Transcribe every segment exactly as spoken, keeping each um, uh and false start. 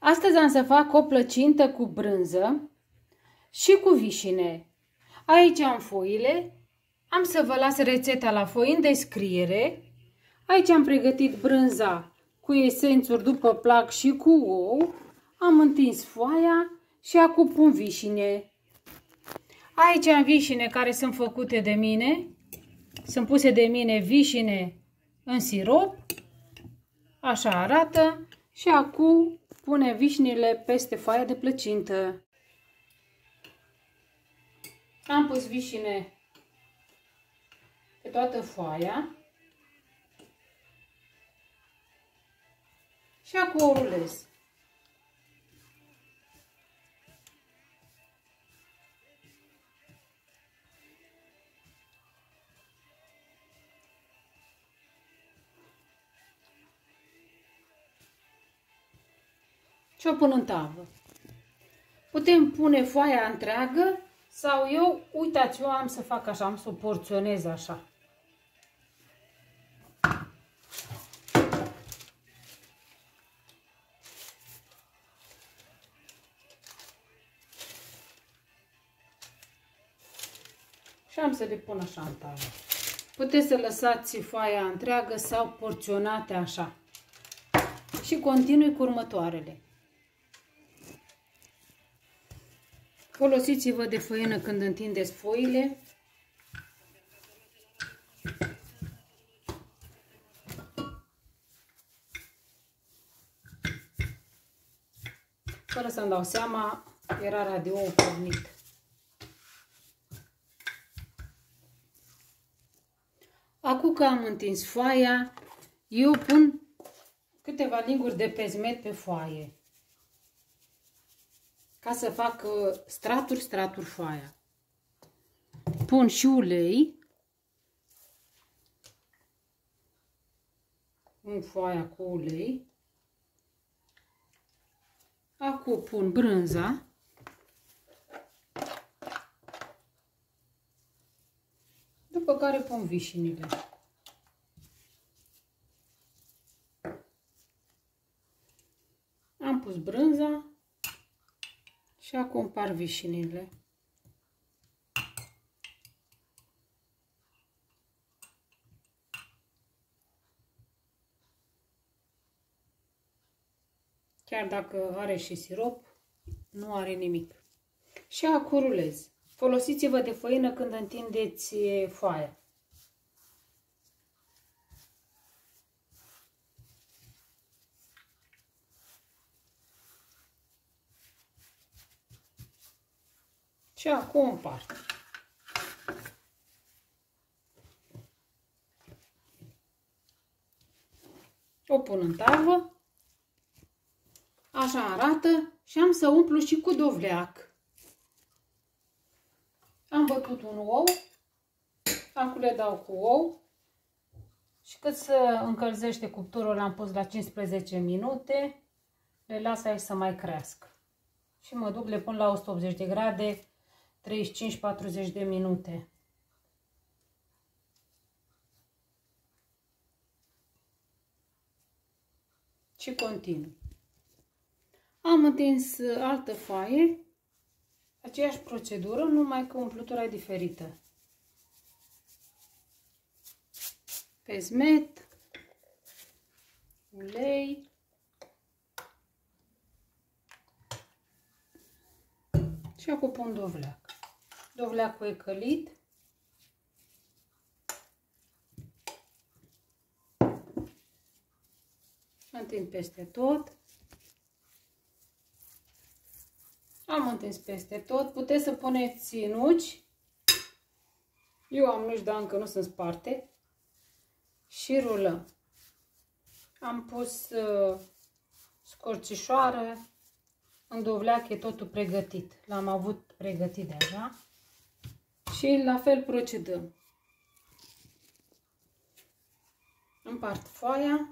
Astăzi am să fac o plăcintă cu brânză și cu vișine. Aici am foile. Am să vă las rețeta la foi în descriere. Aici am pregătit brânza cu esențuri după plac și cu ou. Am întins foaia și acum pun vișine. Aici am vișine care sunt făcute de mine. Sunt puse de mine vișine în sirop. Așa arată. Și acum pune vișinile peste foaia de plăcintă. Am pus vișine pe toată foaia. Și acum o rulez. Și o pun în tavă. Putem pune foaia întreagă sau eu, uitați, eu am să fac așa, am să o porționez așa. Și am să le pun așa în tavă. Puteți să lăsați foaia întreagă sau porționate așa. Și continui cu următoarele. Folosiți-vă de făină când întindeți foile. Fără să-mi dau seama, era radioul pornit. Acum că am întins foaia, eu pun câteva linguri de pezmet pe foaie. Ca să fac straturi, straturi foaia. Pun și ulei în foaia cu ulei. Acum pun brânza. După care pun vișinile. Am pus brânza. Și acum împart vișinile. Chiar dacă are și sirop, nu are nimic. Și acum rulez. Folosiți-vă de făină când întindeți foaia. Și acum împart. O pun în tavă. Așa arată și am să umplu și cu dovleac. Am bătut un ou. Acum le dau cu ou. Și cât se încălzește cuptorul, l-am pus la cincisprezece minute. Le las aici să mai crească. Și mă duc, le pun la o sută optzeci de grade. treizeci și cinci patruzeci de minute. Și continui. Am întins altă foaie, aceeași procedură, numai că umplutura e diferită. Pezmet, ulei și acum pun dovleac. Dovleacul e călit. Întind peste tot. Am întins peste tot. Puteți să puneți nuci. Eu am nuci, dar încă nu sunt sparte. Și rulăm. Am pus uh, scorțișoară. În dovleac e totul pregătit. L-am avut pregătit deja. Și la fel procedăm. Împart foaia.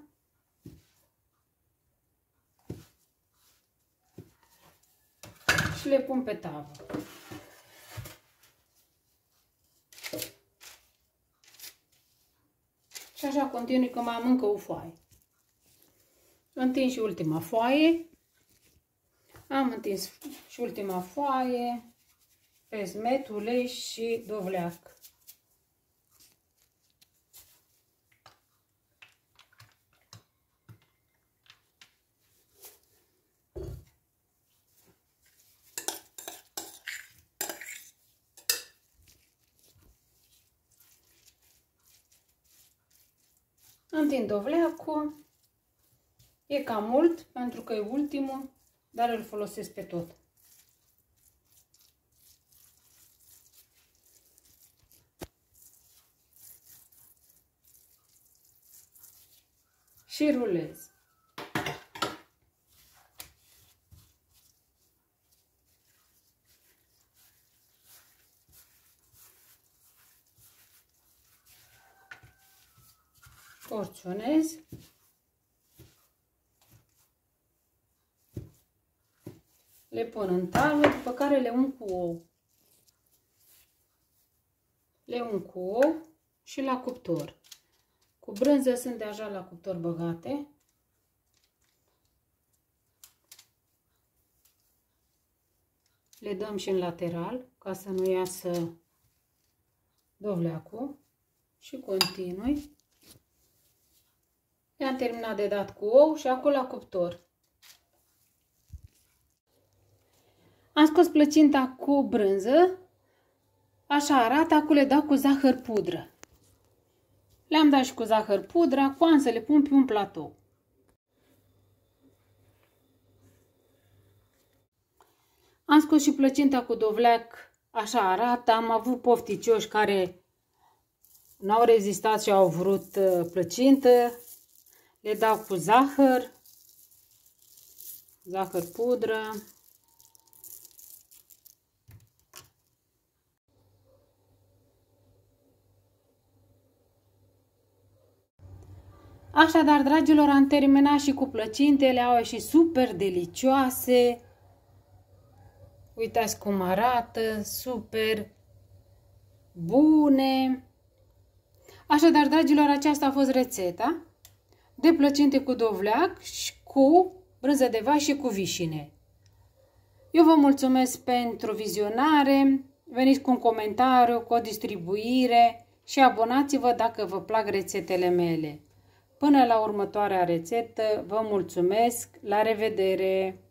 Și le pun pe tavă. Și așa continui că mai am încă o foaie. Întind și ultima foaie. Am întins și ultima foaie, pesmet, ulei și dovleac. Întind dovleacul, e cam mult pentru că e ultimul, dar îl folosesc pe tot. Și rulez. Porționez. Le pun în tavă, după care le un cu ou. Le un cu ou și la cuptor. Cu brânză sunt deja la cuptor băgate. Le dăm și în lateral ca să nu iasă dovleacul și continui. I-am terminat de dat cu ou și acum la cuptor. Am scos plăcinta cu brânză. Așa arată, acum le dau cu zahăr pudră. Le-am dat și cu zahăr pudră, acum am să le pun pe un platou. Am scos și plăcinta cu dovleac, așa arată. Am avut pofticioși care n-au rezistat și au vrut plăcintă. Le dau cu zahăr, zahăr pudră. Așadar, dragilor, am terminat și cu plăcintele, au ieșit super delicioase. Uitați cum arată, super bune. Așadar, dragilor, aceasta a fost rețeta de plăcinte cu dovleac și cu brânză de vai și cu vișine. Eu vă mulțumesc pentru vizionare. Veniți cu un comentariu, cu o distribuire și abonați-vă dacă vă plac rețetele mele. Până la următoarea rețetă, vă mulțumesc, la revedere!